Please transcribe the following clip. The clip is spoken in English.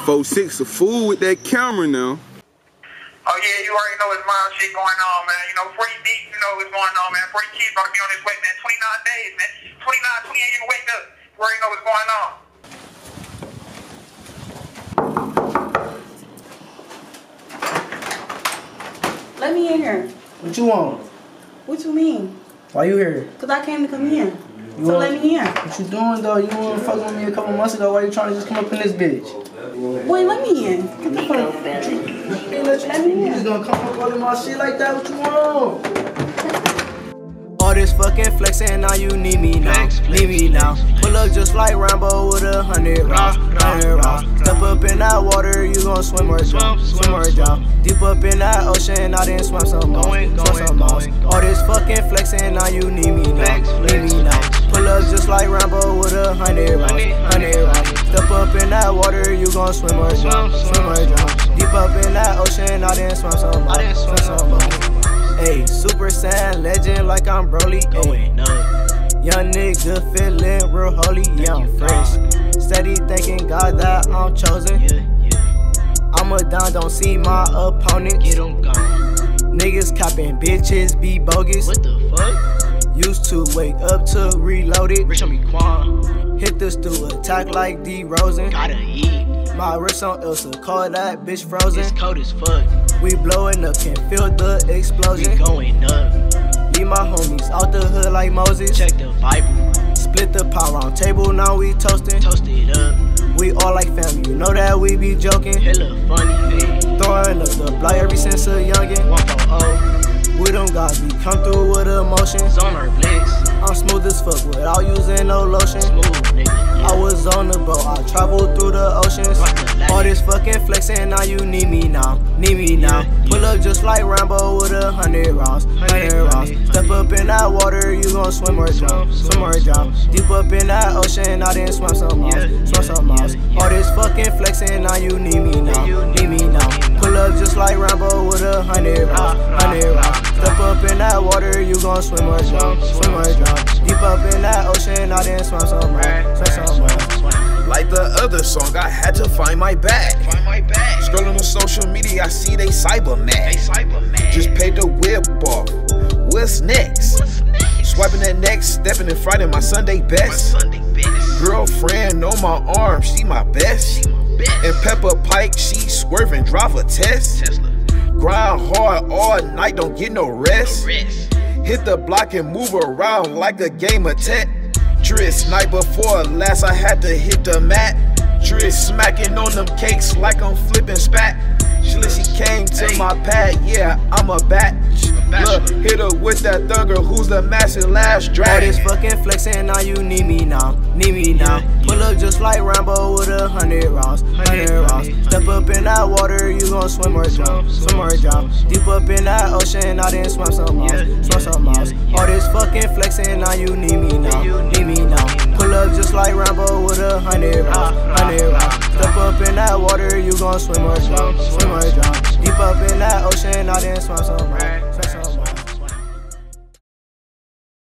4-6 a fool with that camera now. Oh yeah, you already know it's mild shit going on, man. You know, before you deep, you know what's going on, man. Before your kids about to be on this way, man. 29 days, man. 29, 20 ain't even wake up. You already know what's going on. Let me in here. What you want? What you mean? Why you here? Cause I came to come in. So let me in. What you doing though? You want to fuck with me a couple months ago. Why you trying to just come up in this bitch? Boy, let me in. Get the fuck. Let me in. You just gonna come up all my shit like that? What you want? All this fucking flexing, now you need me now, need me now. Pull up just like Rambo with 100 rounds, 100 rounds. Step up in that water, you gon' swim or drown, swim or drown. Deep up in that ocean, I didn't swim some miles, swim some miles. All this fucking flexing, now you need me now, need me now. Pull up just like Rambo with 100 rounds, 100 rounds. Step up in that water, you gon' swim or drown, swim or drown. Deep up in that ocean, I didn't swim some miles, swim some miles. Ayy, Super Saiyan legend like I'm Broly. Ayy, young nigga feeling real holy. Yeah, I'm fresh. Steady thinking God that I'm chosen. I'm a down, don't see my opponents. Niggas capping, bitches be bogus. What the fuck? Used to wake up to reload it. Rich on me Quan. Hit the stew, attack like D Rosen. Gotta eat. My wrist on Elsa, call that bitch frozen. It's cold as fuck. We blowing up, can feel the explosion. We going up. Leave my homies out the hood like Moses. Check the Bible. Split the pot round table, now we toasting. Toast it up. We all like family, you know that we be joking. Hella funny, hey. Throwing up the block ever since a youngin'. 140. We don't got me come through with emotions. On our blitz. I'm smooth as fuck without using no lotion. Smooth, nigga. I was on the boat, I traveled through the oceans. All this fucking flexing, now you need me now, need me now. Pull up just like Rambo with 100 rounds, 100 rounds. Step up in that water, you gon' swim or drown, swim or drown. Deep up in that ocean, I didn't swim some miles, swim some miles. All this fucking flexing, now you need me now, need me now. Pull up just like Rambo with 100 rounds, 100 rounds. Step up in that water, you gon' swim or drown, swim or drown. Deep up in that ocean, I didn't swim some miles, swim some miles. Like the other song, I had to find my bag. Scrolling on social media, I see they cyber mad. Just paid the whip off. What's next? Swiping that next, stepping in front of my Sunday best. Girlfriend on my arm, she my best. And Pepper Pike, she swerving, drive a test. Grind hard all night, don't get no rest. Hit the block and move around like a game of Tetris. Night before last, I had to hit the mat. Tris smacking on them cakes like I'm flipping spat. She came to my pad, yeah, I'm a bat. Look, hit her with that thugger, who's the massive last drag. All this fucking flexing, now you need me now, need me now. Pull up just like Rambo with 100 rounds, 100 rounds. Step up in that water, you gon' swim or drown, swim or drown. Deep up in that ocean, I didn't swim some miles, swim some miles. All this fucking flexing, now you need me now, need me now. Pull up just like Rambo with 100 rounds, 100 rounds. Step up in that water, you gon' swim or drown, swim or drown. Deep up in that ocean, I didn't swim some miles.